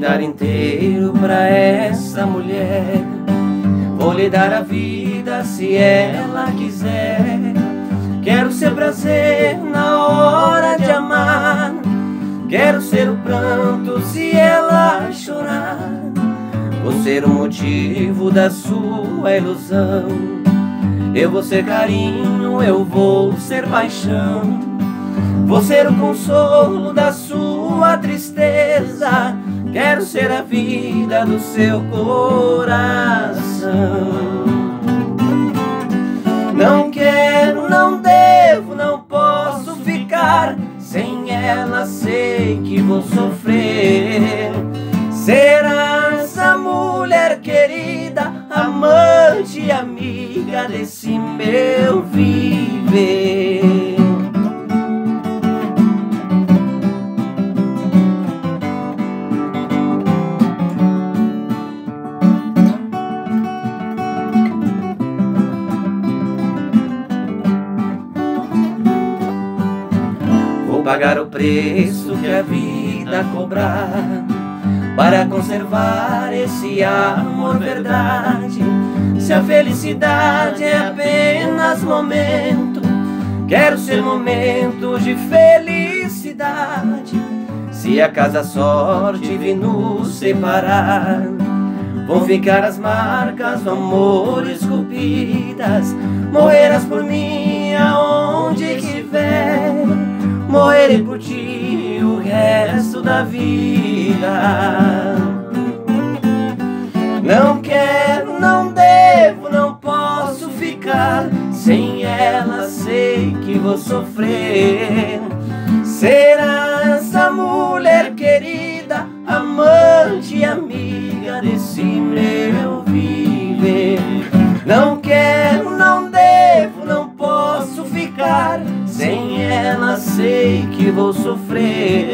dar inteiro pra essa mulher. Vou lhe dar a vida se ela quiser. Quero ser prazer na hora de amar. Quero ser o pranto se ela chorar. Vou ser o motivo da sua ilusão. Eu vou ser carinho, eu vou ser paixão. Vou ser o consolo da sua tristeza. Quero ser a vida do seu coração. Não quero, não devo, não posso ficar sem ela, sei que vou sofrer. Serás a mulher querida, amante e amiga desse meu viver. Pagar o preço que a vida cobrar para conservar esse amor verdade. Se a felicidade é apenas momento, quero ser momento de felicidade. Se acaso a sorte vir nos separar, vão ficar as marcas do amor esculpidas. Morrerás por mim aonde quiser, morrerei por ti o resto da vida. Não quero, não devo, não posso ficar sem ela, sei que vou sofrer. Serás a mulher querida, amante e amiga desse meu viver. Não quero, não devo, não posso ficar sem ela, sei que vou sofrer.